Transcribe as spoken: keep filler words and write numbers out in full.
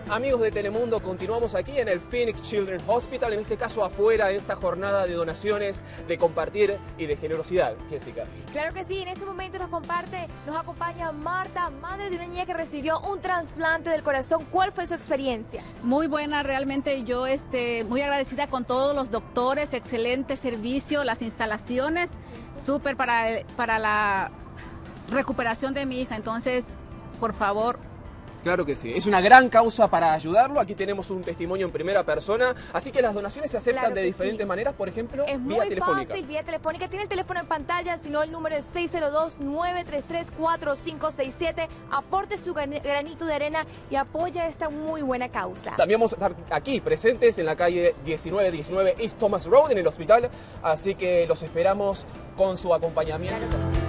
Amigos de Telemundo, continuamos aquí en el Phoenix Children's Hospital, en este caso afuera, en esta jornada de donaciones, de compartir y de generosidad. Jessica. Claro que sí, en este momento nos comparte, nos acompaña Marta, madre de una niña que recibió un trasplante del corazón. ¿Cuál fue su experiencia? Muy buena, realmente yo este, muy agradecida con todos los doctores, excelente servicio, las instalaciones, súper para, para la recuperación de mi hija, entonces, por favor. Claro que sí, es una gran causa para ayudarlo. Aquí tenemos un testimonio en primera persona, así que las donaciones se aceptan Claro de que diferentes sí. maneras, por ejemplo, Es vía muy telefónica. fácil, vía telefónica. Tiene el teléfono en pantalla, si no el número es seis cero dos, nueve tres tres, cuatro cinco seis siete. Aporte su gran- granito de arena y apoya esta muy buena causa. También vamos a estar aquí presentes en la calle diecinueve diecinueve East Thomas Road, en el hospital, así que los esperamos con su acompañamiento. Claro que sí.